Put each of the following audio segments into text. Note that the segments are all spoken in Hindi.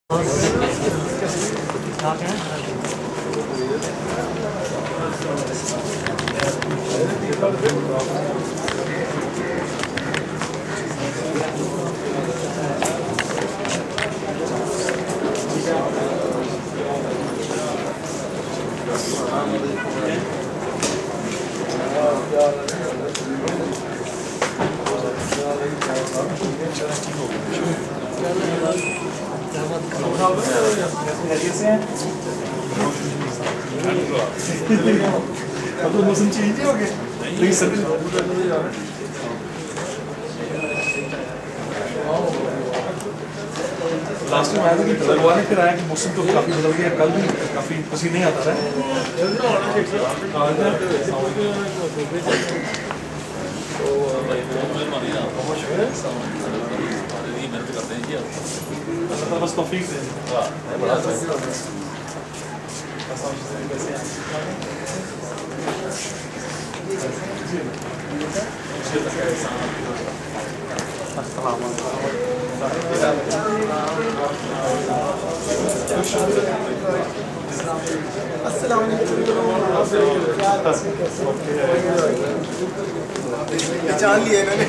अब तो मौसम चेंज हो गया लेकिन सर लास्ट टाइम आया था कि हुआ नहीं फिर आया कि मौसम तो काफ़ी बदल गया कल भी काफ़ी पसीने आता रहा बस तौफीक दे पहचान लिए इन्होंने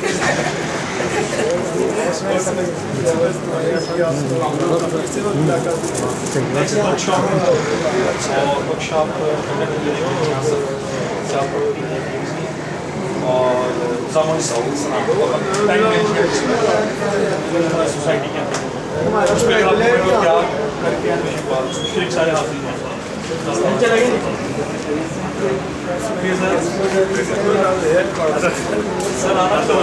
और सोसाइटी के अंदर सारे हासिल सर आना तो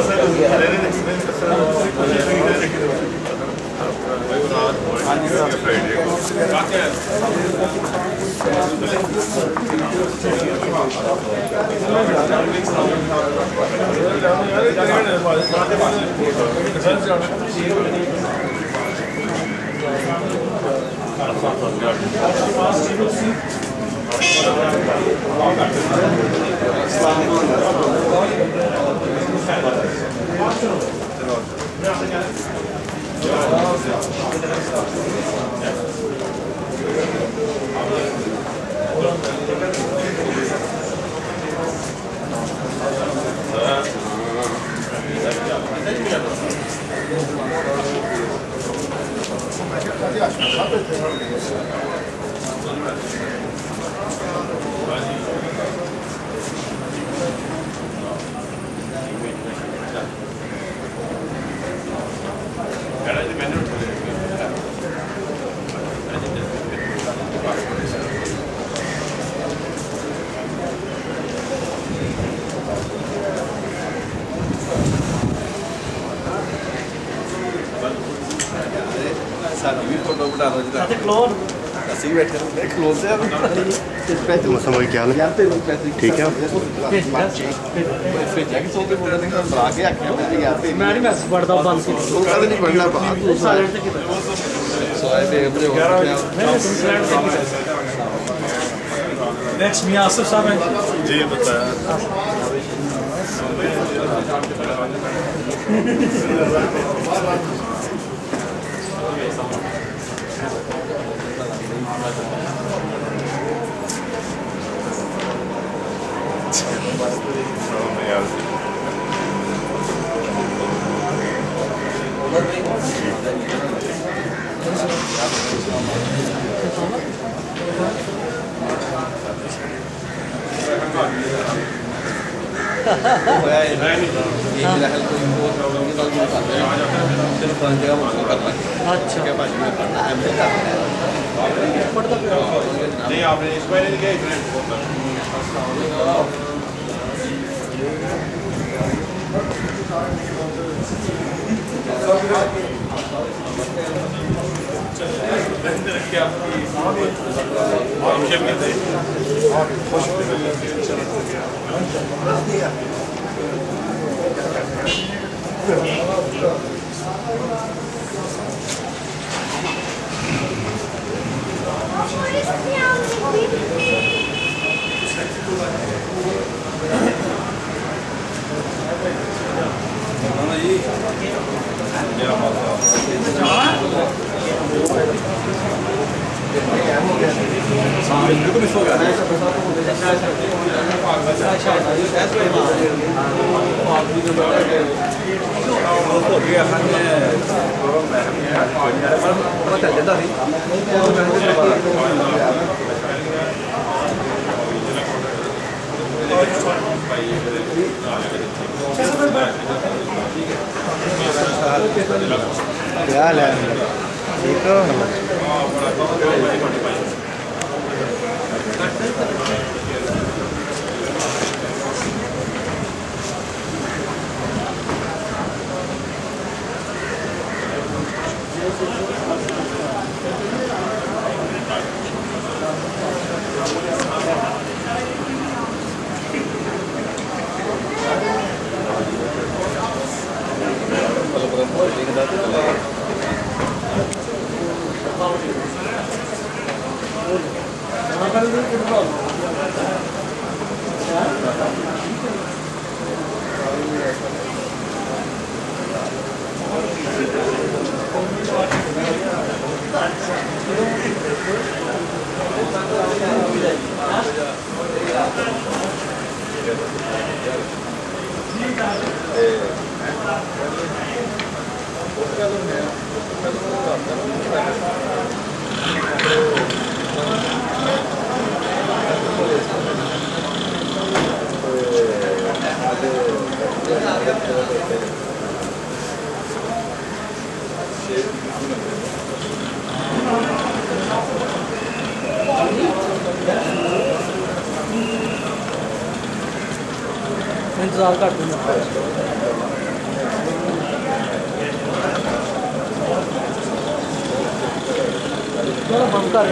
समझ क्या ठीक है नेक्स्ट मियां आसिफ साहब हैं जी बताया नहीं आपने इस महीने दिया बिल्कुल मिस हो गया हो गया पता चल जाता ਸੀ क्या हाल है ठीक हो इंतजार कर बंद कर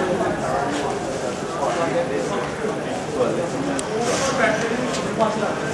Gracias.